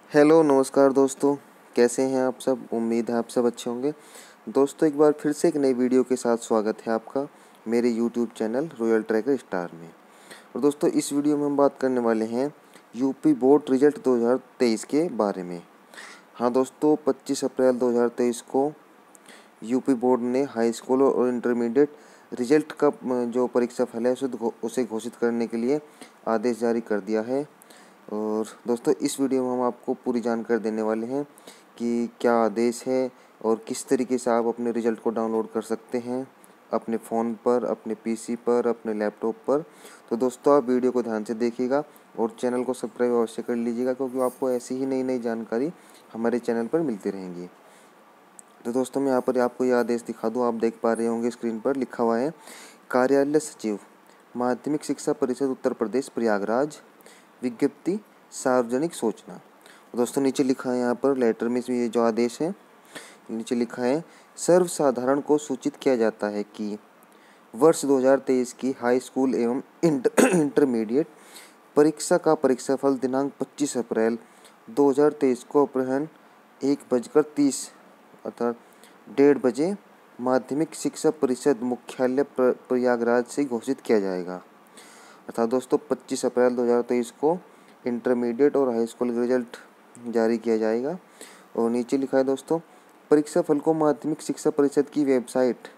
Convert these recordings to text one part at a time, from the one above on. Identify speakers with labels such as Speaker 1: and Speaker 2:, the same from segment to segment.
Speaker 1: Hello नमस्कार दोस्तों, कैसे हैं आप सब। उम्मीद है आप सब अच्छे होंगे। दोस्तों एक बार फिर से एक नई वीडियो के साथ स्वागत है आपका मेरे YouTube channel royal tracker star में। और दोस्तों इस वीडियो में हम बात करने वाले हैं यूपी बोर्ड रिजल्ट 2023 के बारे में। हाँ दोस्तों, 25 अप्रैल 2023 को यूपी बोर्ड ने हाई स्कूल और इंटरमीडिएट रिजल्ट का जो परीक्षा फल है उसे घोषित करने के लिए आदेश जारी कर दिया है। और दोस्तों इस वीडियो में हम आपको पूरी जानकारी देने वाले हैं कि क्या आदेश है और किस तरीके से आप अपने रिज़ल्ट को डाउनलोड कर सकते हैं अपने फ़ोन पर, अपने पीसी पर, अपने लैपटॉप पर। तो दोस्तों आप वीडियो को ध्यान से देखिएगा और चैनल को सब्सक्राइब अवश्य कर लीजिएगा, क्योंकि आपको ऐसी ही नई नई जानकारी हमारे चैनल पर मिलती रहेंगी। तो दोस्तों मैं यहाँ पर आपको यह आदेश दिखा दूँ। आप देख पा रहे होंगे स्क्रीन पर लिखा हुआ है, कार्यालय सचिव माध्यमिक शिक्षा परिषद उत्तर प्रदेश प्रयागराज, विज्ञप्ति सार्वजनिक सूचना। दोस्तों नीचे लिखा है यहाँ पर लेटर में ये जो आदेश है, नीचे लिखा है सर्वसाधारण को सूचित किया जाता है कि वर्ष 2023 की हाई स्कूल एवं इंटरमीडिएट परीक्षा का परीक्षाफल दिनांक 25 अप्रैल 2023 को अपराह्न 1:30 अर्थात 1:30 बजे माध्यमिक शिक्षा परिषद मुख्यालय प्रयागराज से घोषित किया जाएगा। अर्थात दोस्तों 25 अप्रैल 2023 को इंटरमीडिएट और हाई स्कूल का रिजल्ट जारी किया जाएगा। और नीचे लिखा है दोस्तों, परीक्षा फल को माध्यमिक शिक्षा परिषद की वेबसाइट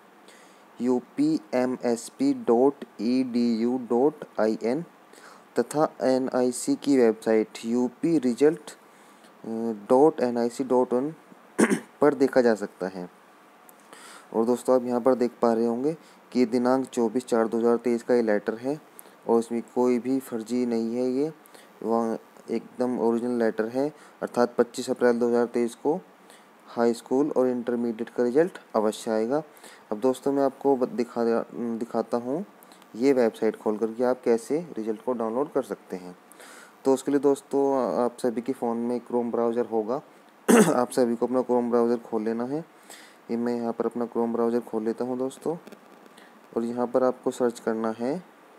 Speaker 1: upmsp.edu.in तथा NIC की वेबसाइट uprisult.nic.in पर देखा जा सकता है। और दोस्तों आप यहाँ पर देख पा रहे होंगे कि दिनांक 24/4/2023 का ये लेटर है और इसमें कोई भी फर्जी नहीं है। ये वहाँ एकदम ओरिजिनल लेटर है। अर्थात 25 अप्रैल 2023 को हाई स्कूल और इंटरमीडिएट का रिजल्ट अवश्य आएगा। अब दोस्तों मैं आपको दिखाता हूँ ये वेबसाइट खोल करके आप कैसे रिजल्ट को डाउनलोड कर सकते हैं। तो उसके लिए दोस्तों आप सभी के फ़ोन में क्रोम ब्राउज़र होगा। आप सभी को अपना क्रोम ब्राउज़र खोल लेना है। ये मैं यहाँ पर अपना क्रोम ब्राउज़र खोल लेता हूँ दोस्तों, और यहाँ पर आपको सर्च करना है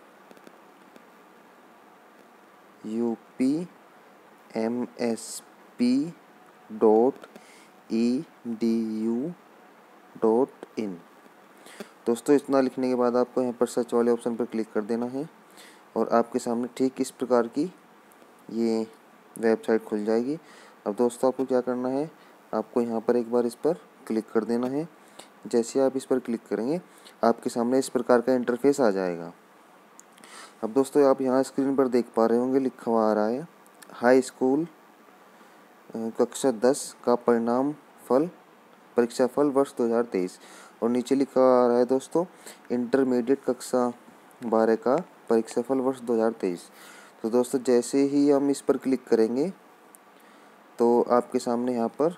Speaker 1: upmsp.edu.in। दोस्तों इतना लिखने के बाद आपको यहाँ पर सर्च वाले ऑप्शन पर क्लिक कर देना है और आपके सामने ठीक इस प्रकार की ये वेबसाइट खुल जाएगी। अब दोस्तों आपको क्या करना है, आपको यहाँ पर एक बार इस पर क्लिक कर देना है। जैसे आप इस पर क्लिक करेंगे आपके सामने इस प्रकार का इंटरफेस आ जाएगा। अब दोस्तों आप यहाँ स्क्रीन पर देख पा रहे होंगे लिखा हुआ आ रहा है हाई स्कूल कक्षा 10 का परिणाम फल परीक्षा फल वर्ष 2023, और नीचे लिखा आ रहा है दोस्तों इंटरमीडिएट कक्षा 12 का परीक्षा फल वर्ष 2023। तो दोस्तों जैसे ही हम इस पर क्लिक करेंगे तो आपके सामने यहाँ पर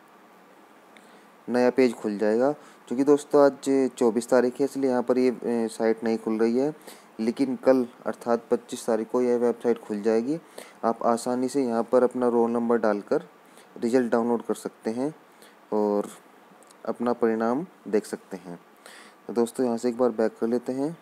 Speaker 1: नया पेज खुल जाएगा। क्योंकि दोस्तों आज 24 तारीख है इसलिए यहाँ पर ये साइट नहीं खुल रही है, लेकिन कल अर्थात 25 तारीख को यह वेबसाइट खुल जाएगी। आप आसानी से यहाँ पर अपना रोल नंबर डालकर रिज़ल्ट डाउनलोड कर सकते हैं और अपना परिणाम देख सकते हैं। तो दोस्तों यहाँ से एक बार बैक कर लेते हैं।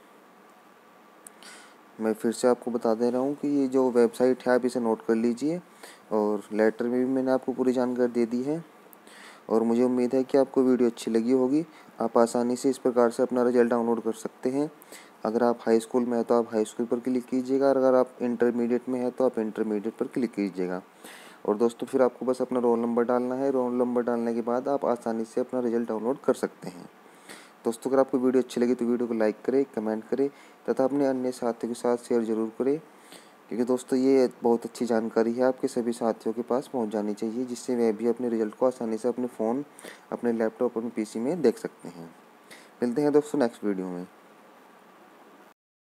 Speaker 1: मैं फिर से आपको बता दे रहा हूँ कि ये जो वेबसाइट है आप इसे नोट कर लीजिए, और लेटर में भी मैंने आपको पूरी जानकारी दे दी है। और मुझे उम्मीद है कि आपको वीडियो अच्छी लगी होगी। आप आसानी से इस प्रकार से अपना रिजल्ट डाउनलोड कर सकते हैं। अगर आप हाई स्कूल में हैं तो आप हाई स्कूल पर क्लिक कीजिएगा, और अगर आप इंटरमीडिएट में हैं तो आप इंटरमीडिएट पर क्लिक कीजिएगा। और दोस्तों फिर आपको बस अपना रोल नंबर डालना है। रोल नंबर डालने के बाद आप आसानी से अपना रिजल्ट डाउनलोड कर सकते हैं। दोस्तों अगर आपको वीडियो अच्छी लगी तो वीडियो को लाइक करें, कमेंट करें तथा अपने अन्य साथियों के साथ शेयर ज़रूर करें, क्योंकि दोस्तों ये बहुत अच्छी जानकारी है आपके सभी साथियों के पास पहुंच जानी चाहिए, जिससे वे भी अपने रिजल्ट को आसानी से अपने फ़ोन, अपने लैपटॉप, अपने पीसी में देख सकते हैं। मिलते हैं दोस्तों नेक्स्ट वीडियो में।